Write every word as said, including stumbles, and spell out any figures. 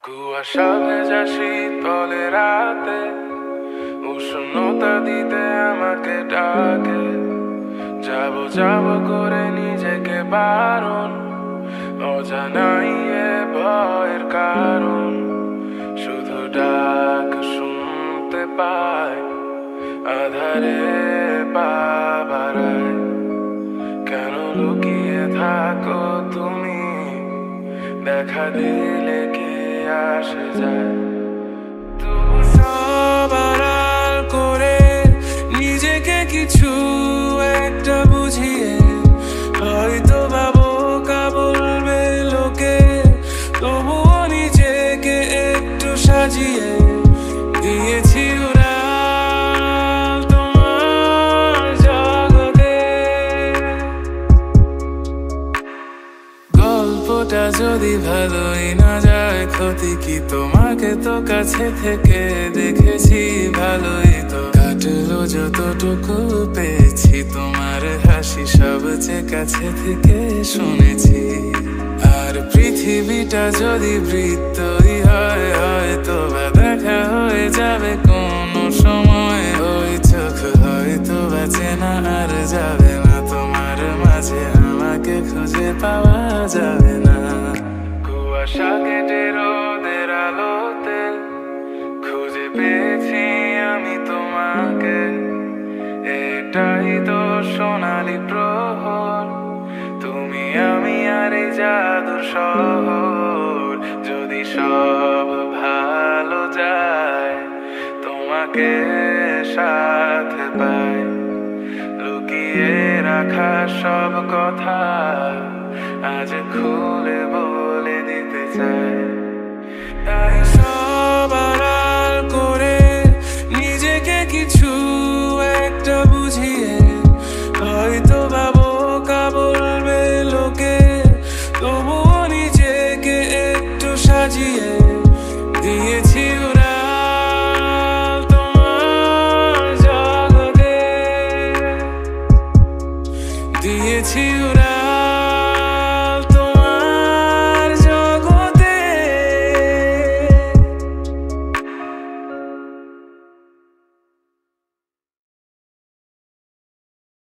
কুয়াশা ভেজা শীতলে রাতে উষ্ণতা দিতে আমাকে ডাকে, যাবো যাবো করে নিজেকে বারণ, অজানাই এ ভয়ের কারণ। শুধু ডাক শুনতে পাই, আধারে পা বাড়ায়। কেন লুকিয়ে থাকো তুমি, দেখা দিলে কে আসে যায়। তবু সব আড়াল করে নিজেকে কিছু একটা বুঝিয়ে, হয়তো বা বোকা বলবে লোকে, তবুও নিজেকে একটু সাজিয়ে দিয়েছি উড়াল তোমার জগতে। গল্পটা যদি ভালোই না যায়, ক্ষতি কি? তোমাকে তো কাছে থেকে দেখেছি, ভালোই তো কাটলো যতটুকু পেয়েছি। তোমার হাসি সবচেয়ে কাছে থেকে শুনেছি। আর পৃথিবীটা যদি বৃত্তই হয়, হয়তো বা দেখা হয়ে যাবে কোনো সময়। ওই চোখ হয়তো বা চেনা আর যাবে না, তোমার মাঝে আমাকে খুঁজে পাওয়া যাবে না। কুয়াশা কেটে রোদের আলোতে খুঁজে পেয়েছি আমি তোমাকে, এটাই তো সোনালি প্রহর, তুমি আমি আর এই জাদুর শহর। যদি সব ভালো যায়, তোমাকে সাথে পাই, লুকিয়ে রাখা সব কথা আজ খুলে বলে দিতে চাই।